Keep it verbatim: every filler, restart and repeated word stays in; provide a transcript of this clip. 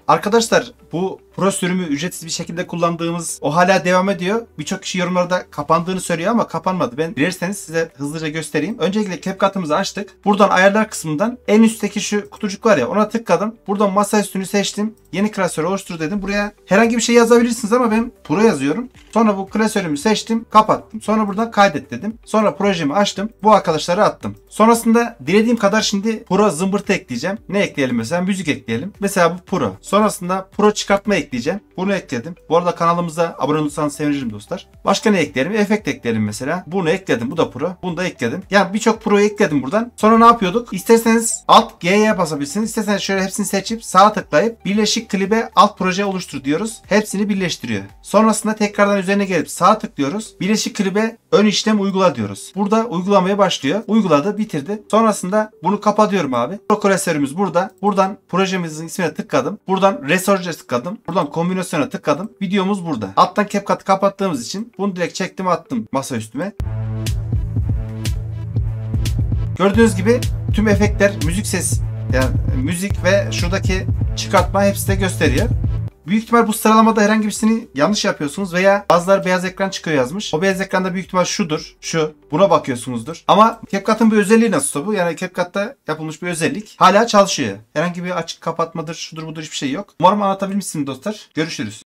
Arkadaşlar bu Pro sürümü ücretsiz bir şekilde kullandığımız o hala devam ediyor. Birçok kişi yorumlarda kapandığını söylüyor ama kapanmadı. Ben dilerseniz size hızlıca göstereyim. Öncelikle CapCut'ımızı açtık. Buradan ayarlar kısmından en üstteki şu kutucuk var ya, ona tıkladım. Buradan masa üstünü seçtim. Yeni klasör oluştur dedim. Buraya herhangi bir şey yazabilirsiniz ama ben Pro yazıyorum. Sonra bu klasörümü seçtim. Kapattım. Sonra buradan kaydet dedim. Sonra projemi açtım. Bu arkadaşları attım. Sonrasında dilediğim kadar şimdi Pro zımbırtı ekleyeceğim. Ne ekleyelim mesela? Müzik ekleyelim. Mesela bu Pro. Sonrasında Pro çıkartma ekleyeceğim. Bunu ekledim. Bu arada kanalımıza abone olursanız sevinirim dostlar. Başka ne ekleyelim? Efekt ekleyelim mesela. Bunu ekledim. Bu da Pro. Bunu da ekledim. Yani birçok Pro'yu ekledim buradan. Sonra ne yapıyorduk? İsterseniz Alt G'ye basabilirsiniz. İsterseniz şöyle hepsini seçip sağa tıklayıp birleşik klibe alt proje oluştur diyoruz. Hepsini birleştiriyor. Sonrasında tekrardan üzerine gelip sağa tıklıyoruz. Birleşik klibe ön işlem uygula diyoruz. Burada uygulamaya başlıyor. Uyguladı, bitirdi. Sonrasında bunu kapatıyorum abi. Pro klasörümüz burada. Buradan projemizin ismine tıkladım. Buradan Resource'e tıkladım. Buradan kombinasyona tıkladım. Videomuz burada. Alttan CapCut'ı kapattığımız için bunu direkt çektim, attım masa üstüme. Gördüğünüz gibi tüm efektler, müzik ses, yani müzik ve şuradaki çıkartma hepsi de gösteriyor. Büyük ihtimal bu sıralamada herhangi birisini yanlış yapıyorsunuz veya bazıları beyaz ekran çıkıyor yazmış. O beyaz ekranda büyük ihtimal şudur, şu. Buna bakıyorsunuzdur. Ama CapCut'ın bir özelliği nasılsa bu. Yani CapCut'ta yapılmış bir özellik. Hala çalışıyor. Herhangi bir açık kapatmadır, şudur budur hiçbir şey yok. Umarım anlatabilmişsiniz dostlar. Görüşürüz.